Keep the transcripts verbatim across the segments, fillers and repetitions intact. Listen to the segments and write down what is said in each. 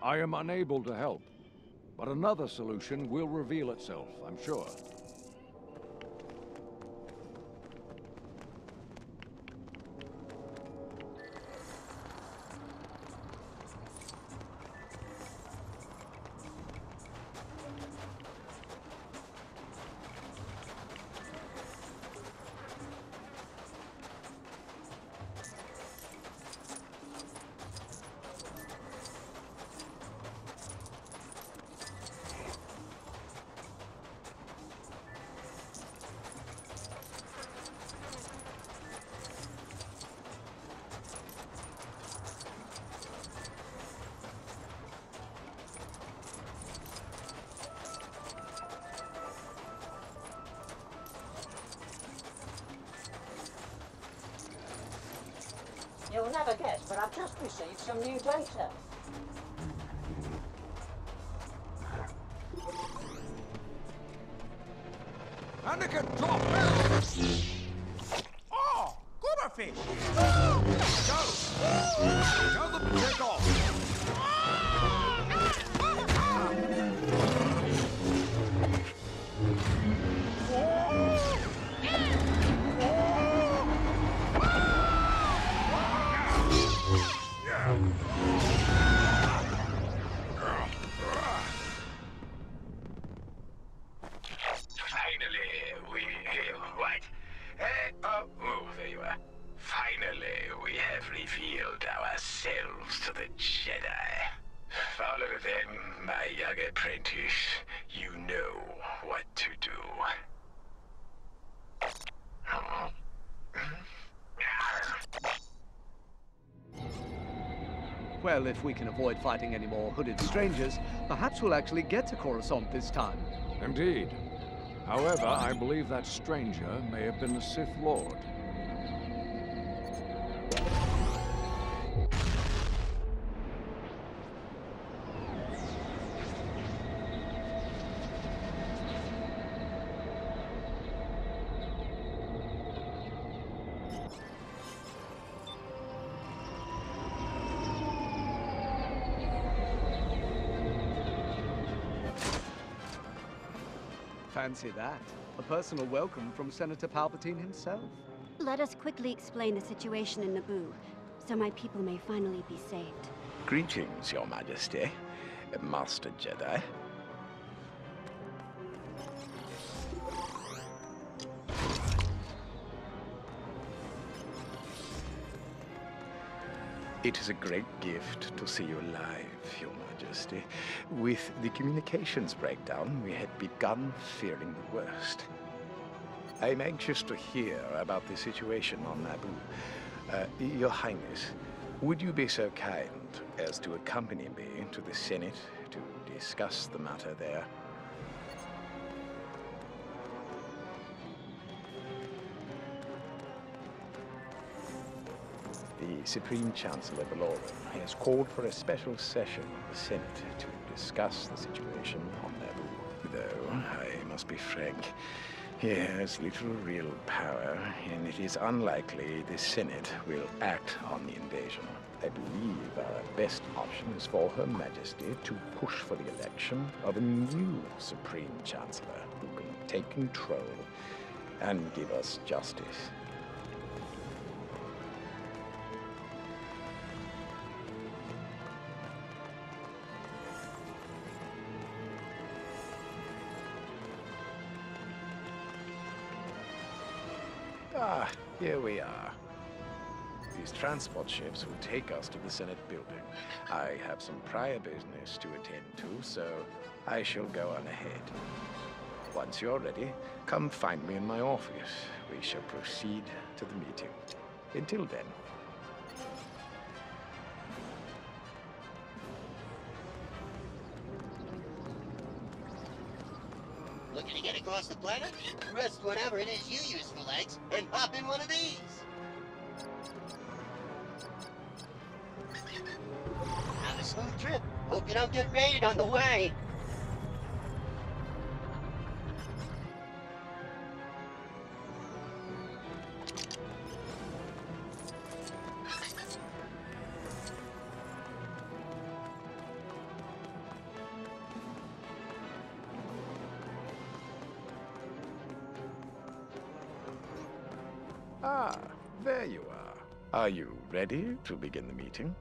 I am unable to help, but another solution will reveal itself, I'm sure. You'll never guess, but I've just received some new data. Anakin, drop now! Oh, Gooberfish! Go! Tell them to take off! Revealed ourselves to the Jedi. Follow them, my young apprentice. You know what to do. Well, if we can avoid fighting any more hooded strangers, perhaps we'll actually get to Coruscant this time. Indeed. However, I believe that stranger may have been the Sith Lord. Fancy that. A personal welcome from Senator Palpatine himself. Let us quickly explain the situation in Naboo, so my people may finally be saved. Greetings, Your Majesty, Master Jedi. It is a great gift to see you alive, Your Majesty. With the communications breakdown, we had begun fearing the worst. I am anxious to hear about the situation on Naboo. Uh, Your Highness, would you be so kind as to accompany me to the Senate to discuss the matter there? The Supreme Chancellor Valorum has called for a special session of the Senate to discuss the situation on Naboo. Though, I must be frank, he has little real power, and it is unlikely the Senate will act on the invasion. I believe our best option is for Her Majesty to push for the election of a new Supreme Chancellor who can take control and give us justice. Ah, here we are. These transport ships will take us to the Senate building. I have some prior business to attend to, so I shall go on ahead. Once you're ready, come find me in my office. We shall proceed to the meeting. Until then. Looking to get across the planet? Rest whatever it is you use for legs and hop in one of these. Have a smooth trip. Hope you don't get raided on the way. Ah, there you are. Are you ready to begin the meeting?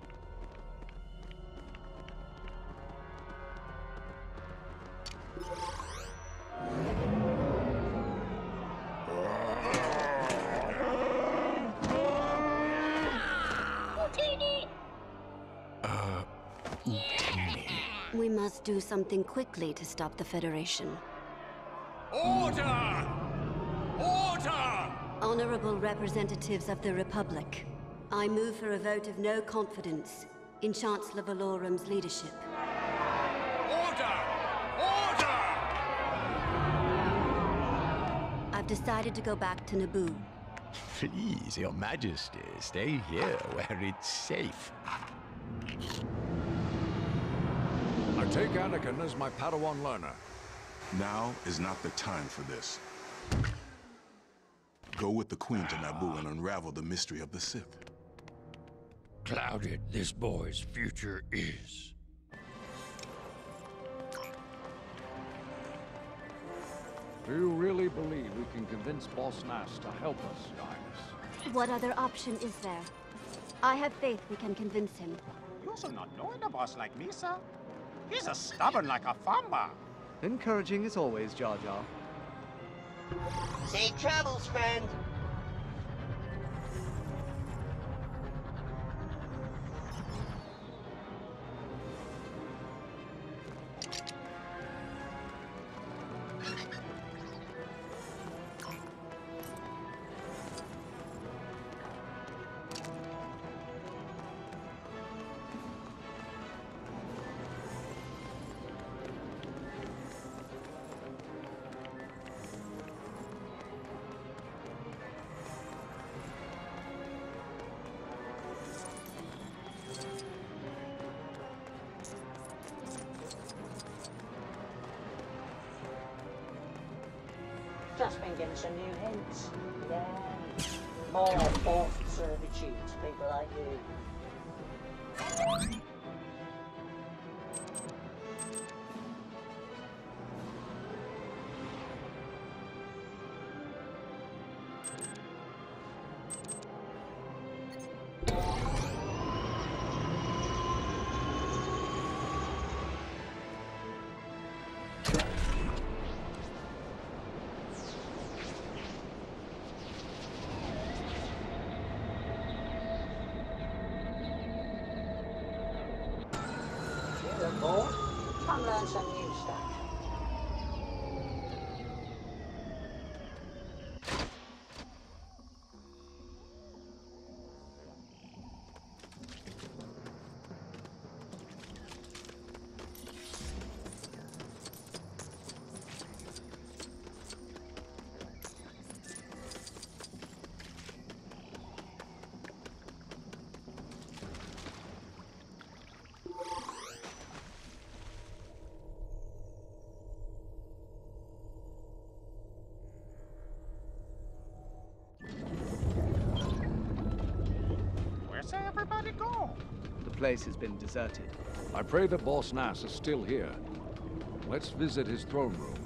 We must do something quickly to stop the Federation. Order! Order! Honorable representatives of the Republic, I move for a vote of no confidence in Chancellor Valorum's leadership. Order! Order! I've decided to go back to Naboo. Please, Your Majesty, stay here where it's safe. I take Anakin as my Padawan learner. Now is not the time for this. Go with the Queen to Naboo and unravel the mystery of the Sith. Clouded this boy's future is. Do you really believe we can convince Boss Nass to help us, Your Highness? What other option is there? I have faith we can convince him. You should not know the boss like me, sir. He's as stubborn like a famba. Encouraging as always, Jar Jar. Safe travels, friend. Just been given some new hints. Yeah. More forced servitude to people like you. Bored? Come learn some new stuff. Where's everybody go? The place has been deserted. I pray that Boss Nass is still here. Let's visit his throne room.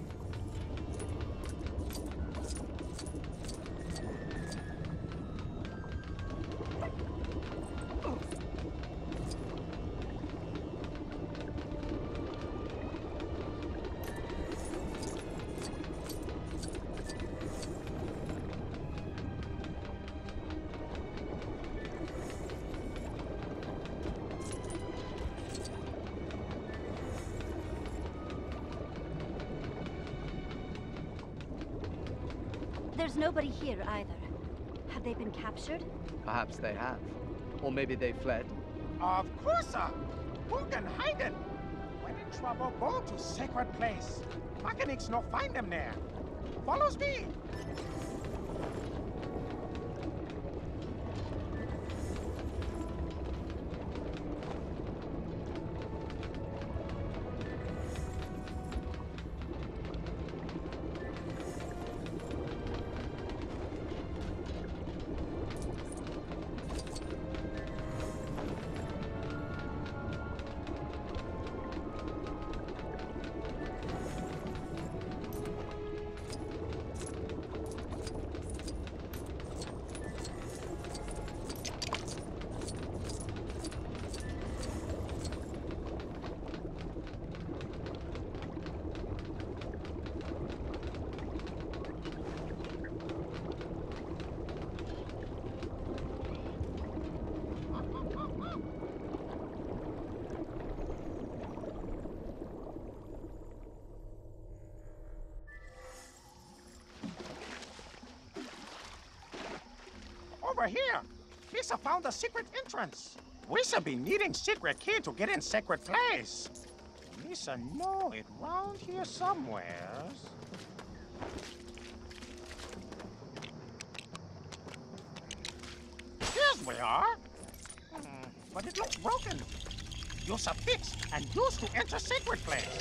There's nobody here either. Have they been captured? Perhaps they have. Or maybe they fled. Of course, sir. Who can hide it? When in trouble, go to sacred place. Mechanics no find them there. Follows me. here. Lisa found a secret entrance. We should be needing secret key to get in secret place. Lisa know it round here somewhere. Here's we are. Hmm, but it looks broken. Use a fix and use to enter secret place.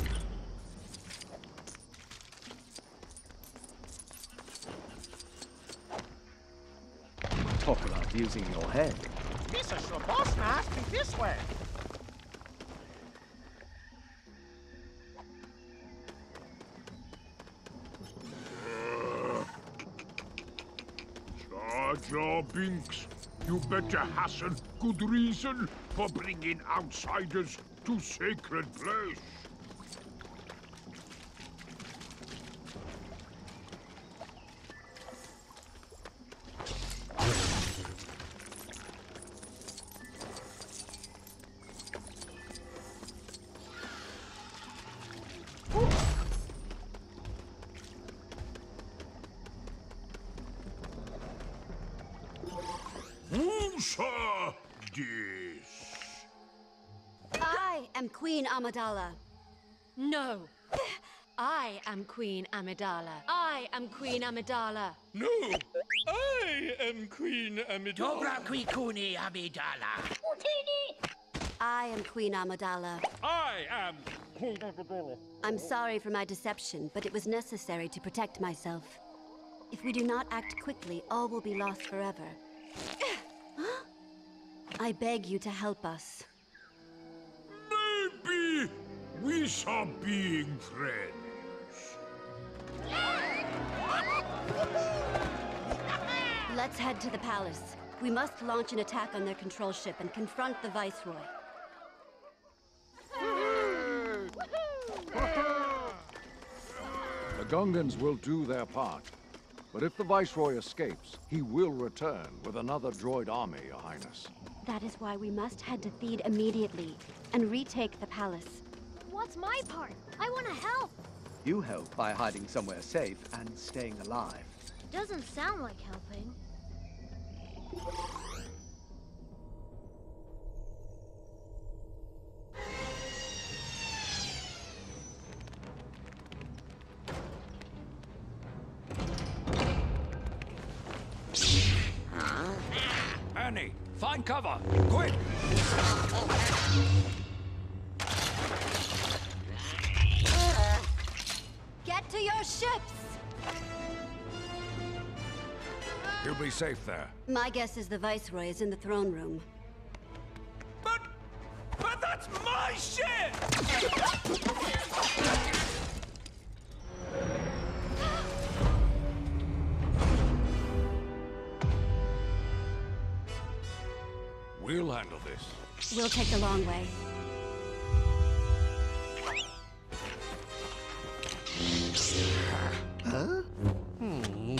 Talk about using your head. Lisa sure boss must be this way. Jar Jar Binks, you better hasten good reason for bringing outsiders to sacred place. Whoosah! This. I am Queen Amidala. No. I am Queen Amidala. I am Queen Amidala. No, I am Queen Amidala. Dobra Queen Amidala. I am Queen Amidala. I am Queen Amidala. I'm sorry for my deception, but it was necessary to protect myself. If we do not act quickly, all will be lost forever. I beg you to help us. Maybe we are being friends. Let's head to the palace. We must launch an attack on their control ship and confront the Viceroy. The Gungans will do their part. But if the Viceroy escapes, he will return with another droid army, Your Highness. That is why we must head to Theed immediately and retake the palace. What's my part? I want to help. You help by hiding somewhere safe and staying alive. Doesn't sound like helping. Annie, find cover! Quick! Get to your ships! You'll be safe there. My guess is the Viceroy is in the throne room. But... but that's my ship! We'll handle this. We'll take the long way. Huh? Hmm.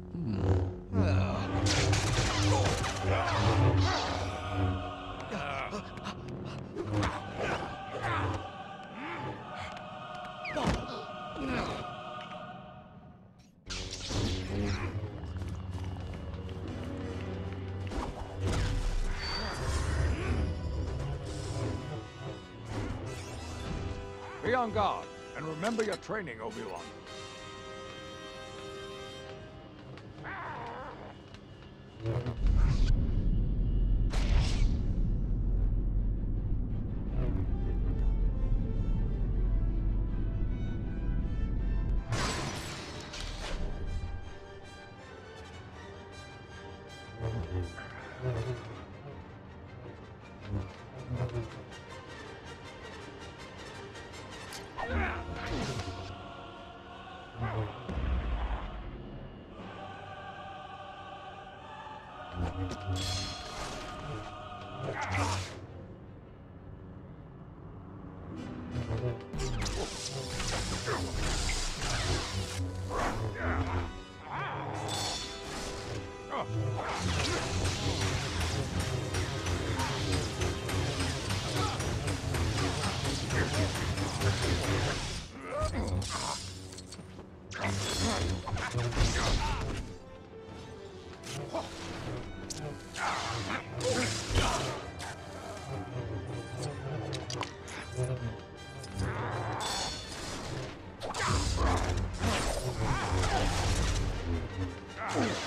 Be on guard, and remember your training, Obi-Wan.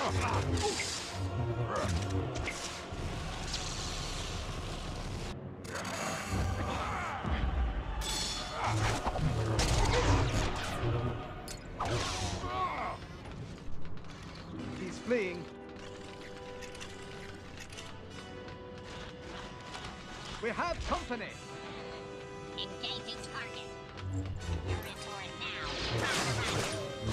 He's fleeing. We have company. Engaging target. You're in for it now.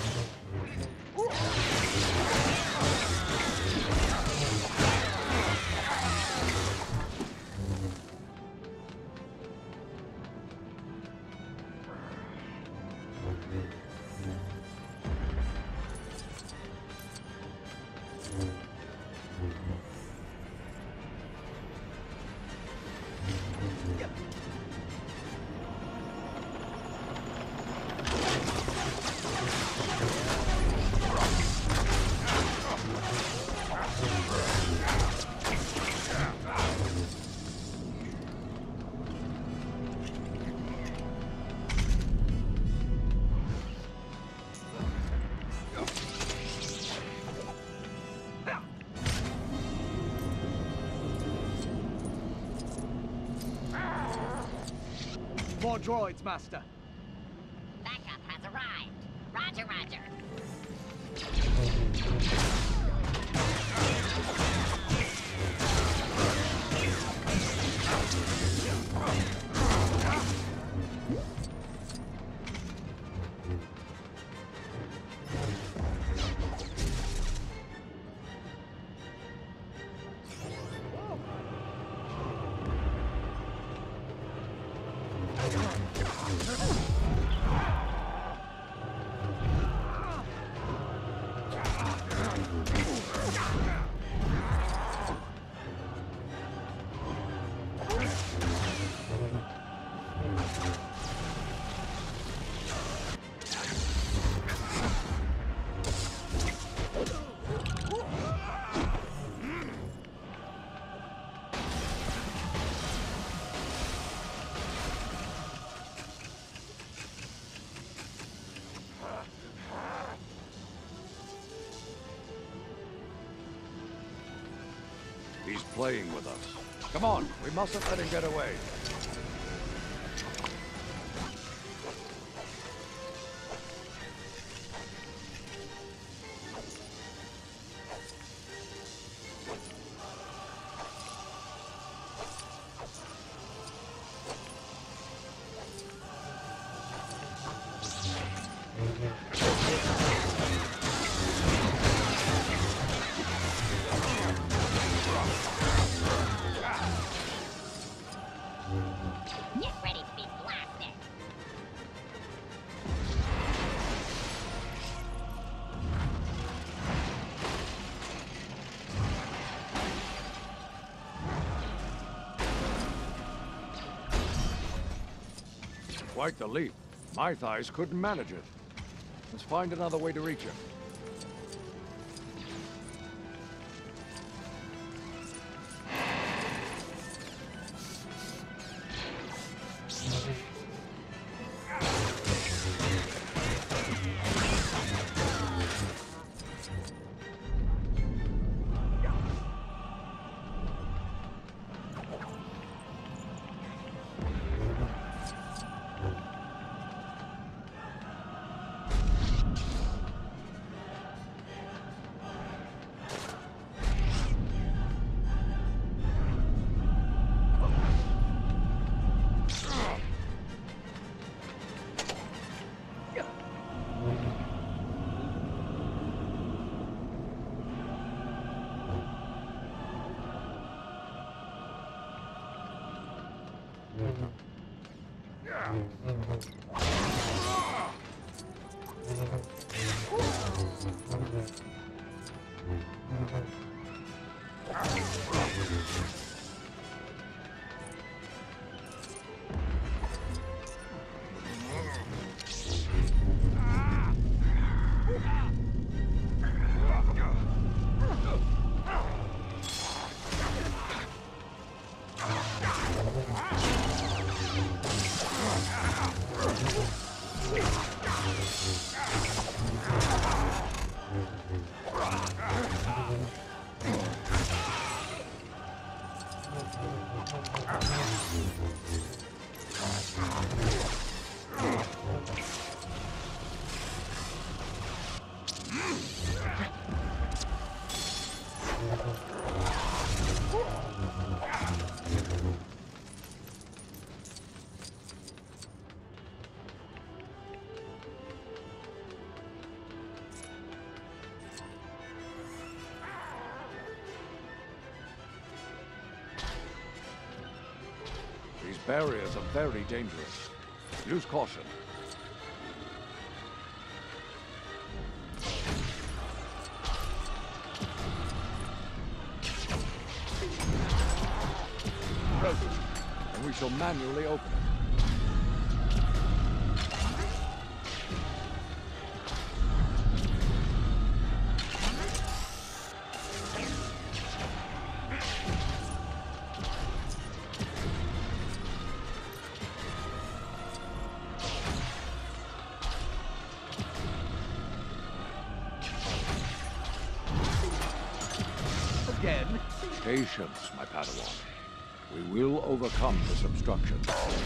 More droids, Master. Backup has arrived. Roger, roger. He's playing with us. Come on, we mustn't let him get away. Get ready to be blasted. Quite the leap. My thighs couldn't manage it. Let's find another way to reach him. These barriers are very dangerous. Use caution. Broken, and we shall manually open it. Again? Patience, my Padawan. We will overcome this obstruction.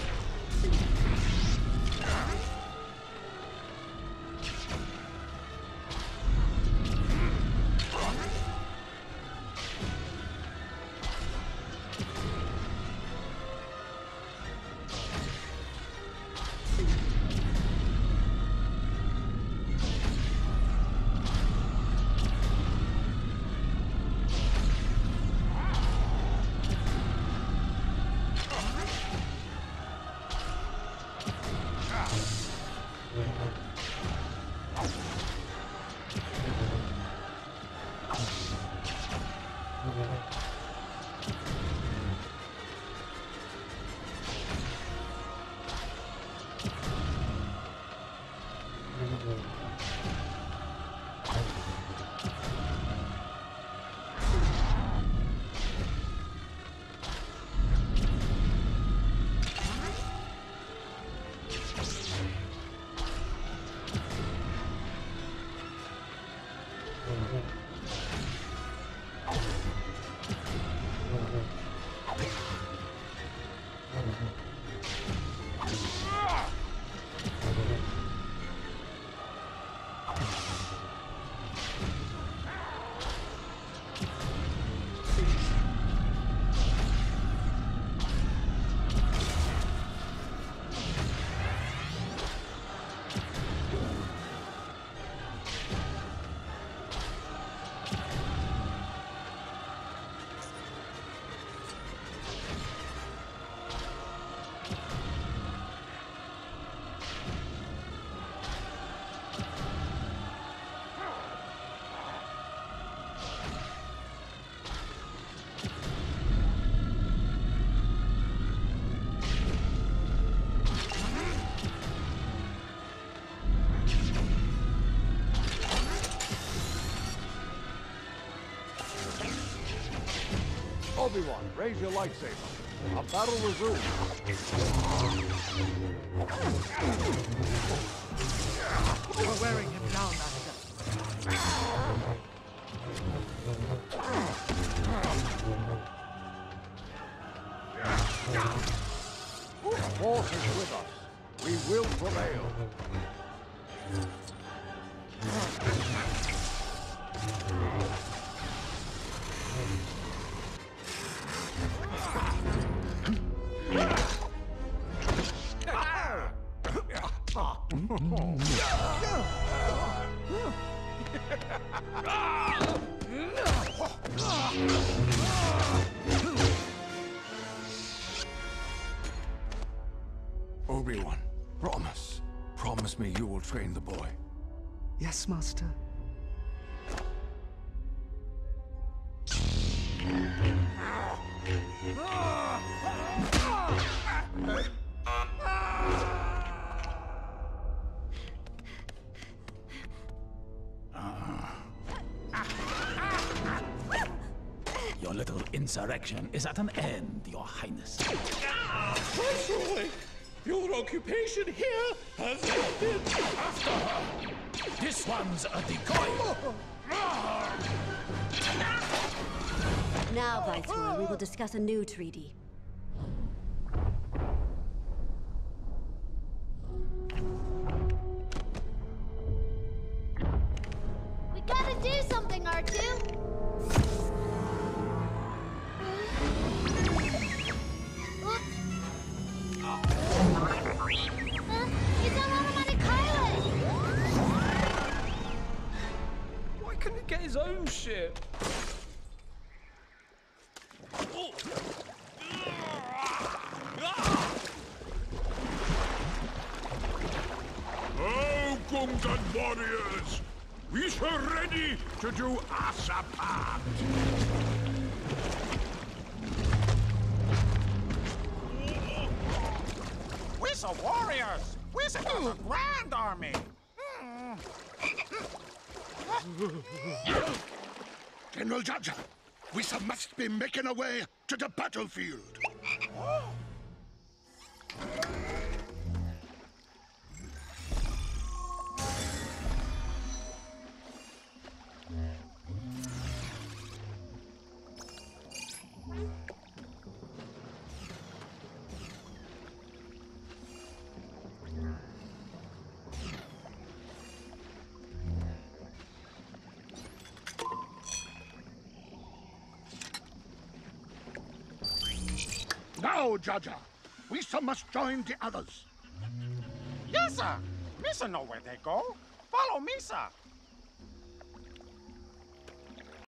Obi-Wan, raise your lightsaber. A battle resumes. We're wearing him down, Master. The Force is with us. We will prevail. Obi-Wan, promise. Promise me you will train the boy. Yes, Master. Your little insurrection is at an end, Your Highness. Viceroy! Your occupation here has ended. After her! This one's a decoy! Now, Viceroy, we will discuss a new treaty. We gotta do something, R two! He's on automatic pilot! Why couldn't he get his own ship? Oh, Gungan warriors! We are ready to do Asa part! We're the warriors! We're the grand army! General Jaja, we must be making our way to the battlefield. Now, Jaja, we must join the others. Yes, sir. Misa know where they go. Follow Misa.